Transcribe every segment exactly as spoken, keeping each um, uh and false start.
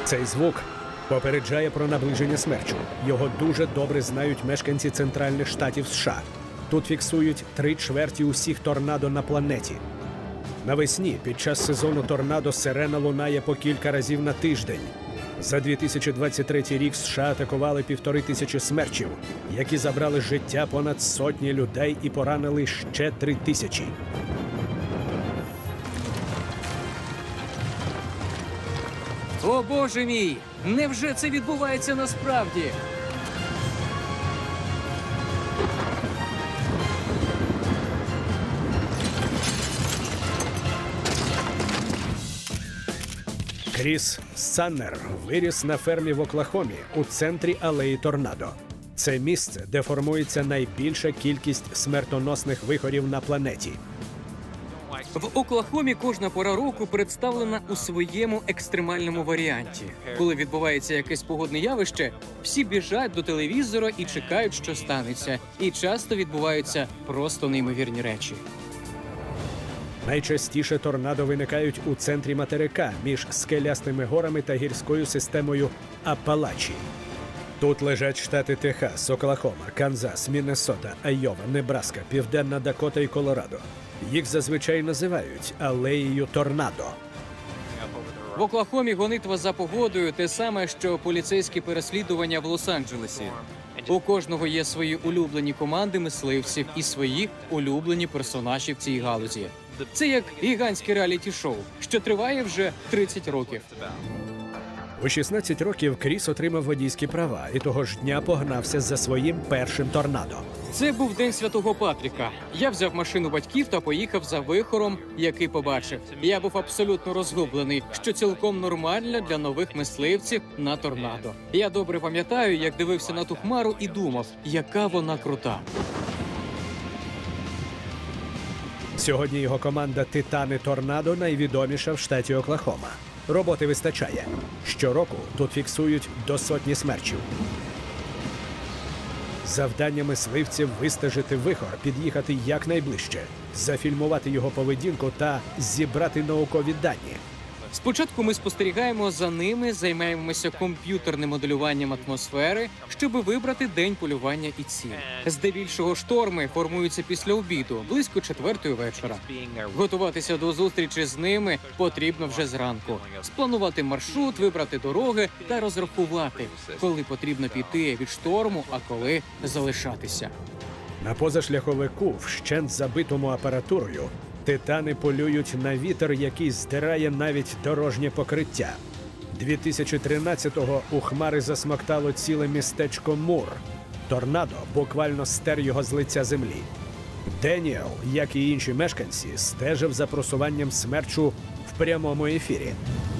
Цей звук попереджає про наближення смерчу. Його дуже добре знають мешканці центральних штатів США. Тут фіксують три чверті усіх торнадо на планеті. Навесні під час сезону торнадо сирена лунає по кілька разів на тиждень. За дві тисячі двадцять третій рік США атакували півтори тисячі смерчів, які забрали життя понад сотні людей і поранили ще три тисячі. О, Боже мій! Невже це відбувається насправді? Кріс Саннер виріс на фермі в Оклахомі у центрі алеї торнадо. Це місце, де формується найбільша кількість смертоносних вихорів на планеті. В Оклахомі кожна пора року представлена у своєму екстремальному варіанті. Коли відбувається якесь погодне явище, всі біжать до телевізора і чекають, що станеться. І часто відбуваються просто неймовірні речі. Найчастіше торнадо виникають у центрі материка між скелястими горами та гірською системою Апалачі. Тут лежать штати Техас, Оклахома, Канзас, Міннесота, Айова, Небраска, Південна Дакота і Колорадо. Їх зазвичай називають алеєю торнадо. В Оклахомі гонитва за погодою – те саме, що поліцейські переслідування в Лос-Анджелесі. У кожного є свої улюблені команди мисливців і свої улюблені персонажі в цій галузі. Це як гігантське реаліті-шоу, що триває вже тридцять років. У шістнадцять років Кріс отримав водійські права і того ж дня погнався за своїм першим торнадо. Це був День Святого Патріка. Я взяв машину батьків та поїхав за вихором, який побачив. Я був абсолютно розгублений, що цілком нормально для нових мисливців на торнадо. Я добре пам'ятаю, як дивився на ту хмару і думав, яка вона крута. Сьогодні його команда «Титани Торнадо» найвідоміша в штаті Оклахома. Роботи вистачає. Щороку тут фіксують до сотні смерчів. Завдання мисливців – вистежити вихор, під'їхати якнайближче, зафільмувати його поведінку та зібрати наукові дані. Спочатку ми спостерігаємо за ними, займаємося комп'ютерним моделюванням атмосфери, щоб вибрати день полювання і ціль. Здебільшого шторми формуються після обіду, близько четвертої вечора. Готуватися до зустрічі з ними потрібно вже зранку. Спланувати маршрут, вибрати дороги та розрахувати, коли потрібно піти від шторму, а коли залишатися. На позашляховику, вщент забитому апаратурою, титани полюють на вітер, який здирає навіть дорожнє покриття. дві тисячі тринадцятого у хмари засмоктало ціле містечко Мур. Торнадо буквально стер його з лиця землі. Деніел, як і інші мешканці, стежив за просуванням смерчу в прямому ефірі.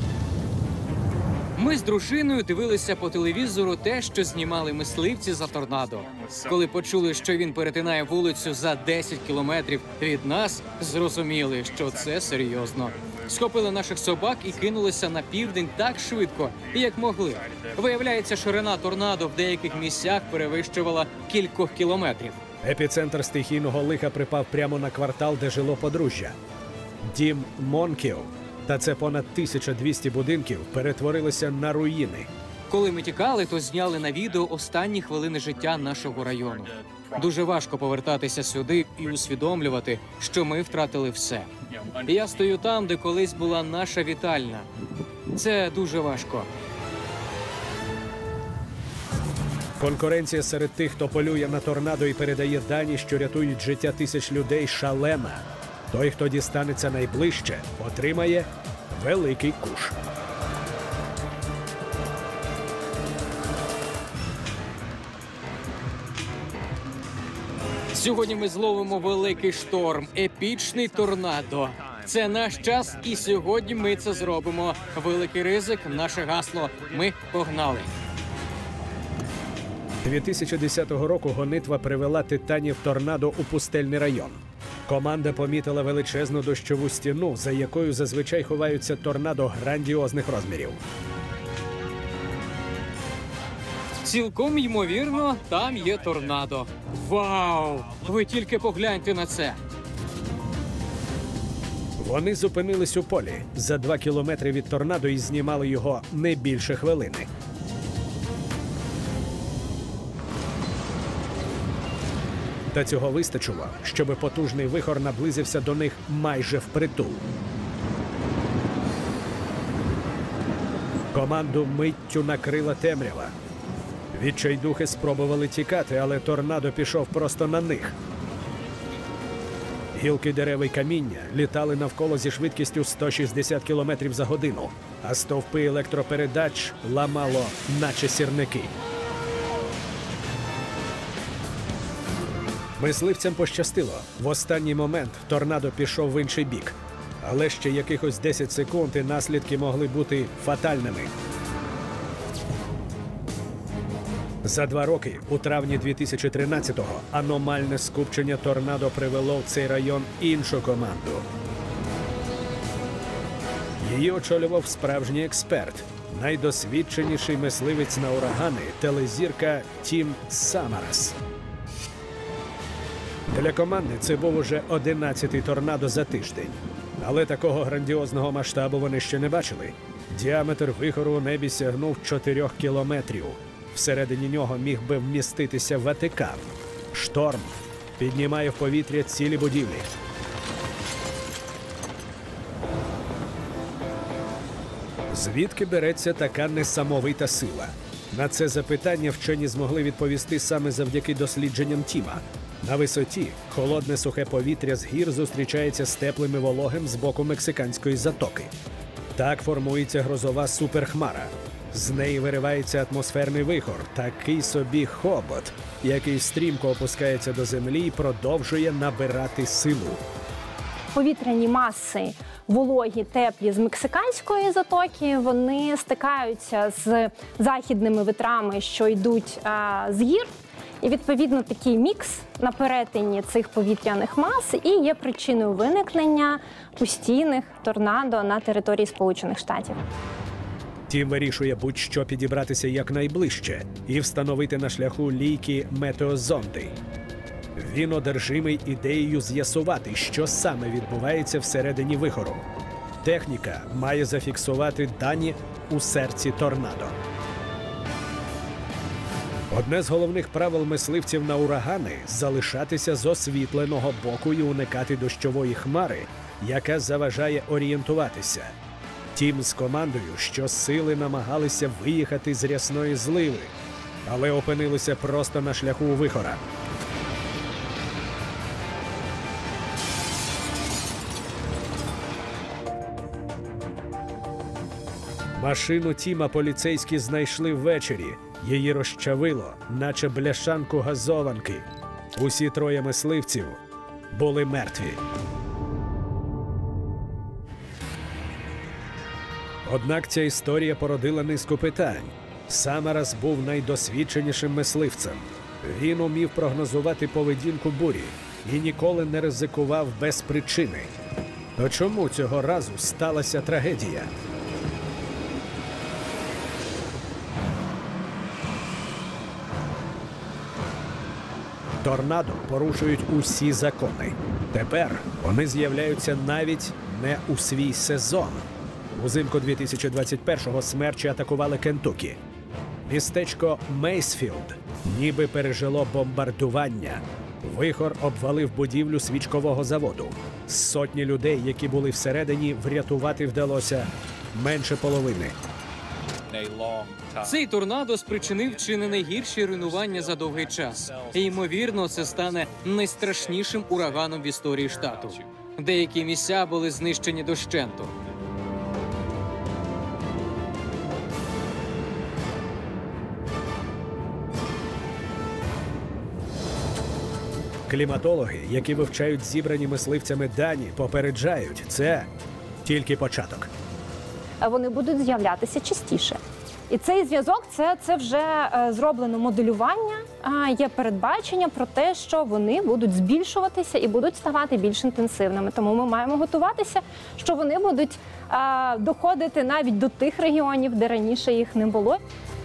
Ми з дружиною дивилися по телевізору те, що знімали мисливці за торнадо. Коли почули, що він перетинає вулицю за десять кілометрів від нас, зрозуміли, що це серйозно. Схопили наших собак і кинулися на південь так швидко, як могли. Виявляється, ширина торнадо в деяких місцях перевищувала кількох кілометрів. Епіцентр стихійного лиха припав прямо на квартал, де жило подружжя. Дім Монків, та це понад тисяча двісті будинків, перетворилися на руїни. Коли ми тікали, то зняли на відео останні хвилини життя нашого району. Дуже важко повертатися сюди і усвідомлювати, що ми втратили все. Я стою там, де колись була наша вітальня. Це дуже важко. Конкуренція серед тих, хто полює на торнадо і передає дані, що рятують життя тисяч людей, шалена. Той, хто дістанеться найближче, отримає великий куш. Сьогодні ми зловимо великий шторм, епічний торнадо. Це наш час, і сьогодні ми це зробимо. Великий ризик, наше гасло. Ми погнали. дві тисячі десятого року гонитва привела титанів торнадо у пустельний район. Команда помітила величезну дощову стіну, за якою зазвичай ховаються торнадо грандіозних розмірів. Цілком ймовірно, там є торнадо. Вау! Ви тільки погляньте на це! Вони зупинились у полі за два кілометри від торнадо і знімали його не більше хвилини. Та цього вистачило, щоби потужний вихор наблизився до них майже впритул. Команду миттю накрила темрява. Відчайдухи спробували тікати, але торнадо пішов просто на них. Гілки дерев і каміння літали навколо зі швидкістю сто шістдесят кілометрів за годину, а стовпи електропередач ламало, наче сірники. Мисливцям пощастило. В останній момент торнадо пішов в інший бік. Але ще якихось десять секунд і наслідки могли бути фатальними. За два роки, у травні дві тисячі тринадцятого, аномальне скупчення торнадо привело в цей район іншу команду. Її очолював справжній експерт, найдосвідченіший мисливець на урагани, телезірка Тім Самарас. Для команди це був уже одинадцятий торнадо за тиждень. Але такого грандіозного масштабу вони ще не бачили. Діаметр вихору у небі сягнув чотирьох кілометрів. Всередині нього міг би вміститися Ватикан. Шторм піднімає в повітря цілі будівлі. Звідки береться така несамовита сила? На це запитання вчені змогли відповісти саме завдяки дослідженням Тіма. На висоті холодне сухе повітря з гір зустрічається з теплим і вологим з боку Мексиканської затоки. Так формується грозова суперхмара. З неї виривається атмосферний вихор, такий собі хобот, який стрімко опускається до землі і продовжує набирати силу. Повітряні маси, вологі, теплі з Мексиканської затоки, вони стикаються з західними вітрами, що йдуть а, з гір. І, відповідно, такий мікс на перетині цих повітряних мас і є причиною виникнення постійних торнадо на території Сполучених Штатів. Тім вирішує будь-що підібратися якнайближче і встановити на шляху лійки метеозонди. Він одержимий ідеєю з'ясувати, що саме відбувається всередині вихору. Техніка має зафіксувати дані у серці торнадо. Одне з головних правил мисливців на урагани – залишатися з освітленого боку і уникати дощової хмари, яка заважає орієнтуватися. Тім з командою щосили намагалися виїхати з рясної зливи, але опинилися просто на шляху вихора. Машину Тіма поліцейські знайшли ввечері. Її розчавило, наче бляшанку газованки. Усі троє мисливців були мертві. Однак ця історія породила низку питань. Самарас був найдосвідченішим мисливцем. Він умів прогнозувати поведінку бурі і ніколи не ризикував без причини. То чому цього разу сталася трагедія? Торнадо порушують усі закони. Тепер вони з'являються навіть не у свій сезон. Узимку дві тисячі двадцять першого смерчі атакували Кентукі. Містечко Мейсфілд ніби пережило бомбардування. Вихор обвалив будівлю свічкового заводу. З сотні людей, які були всередині, врятувати вдалося менше половини. Цей торнадо спричинив чи не найгірші руйнування за довгий час. І, ймовірно, це стане найстрашнішим ураганом в історії штату. Деякі місця були знищені дощенту. Кліматологи, які вивчають зібрані мисливцями дані, попереджають, це тільки початок. Вони будуть з'являтися частіше. І цей зв'язок – це, це вже е, зроблено моделювання, а є передбачення про те, що вони будуть збільшуватися і будуть ставати більш інтенсивними. Тому ми маємо готуватися, що вони будуть е, доходити навіть до тих регіонів, де раніше їх не було.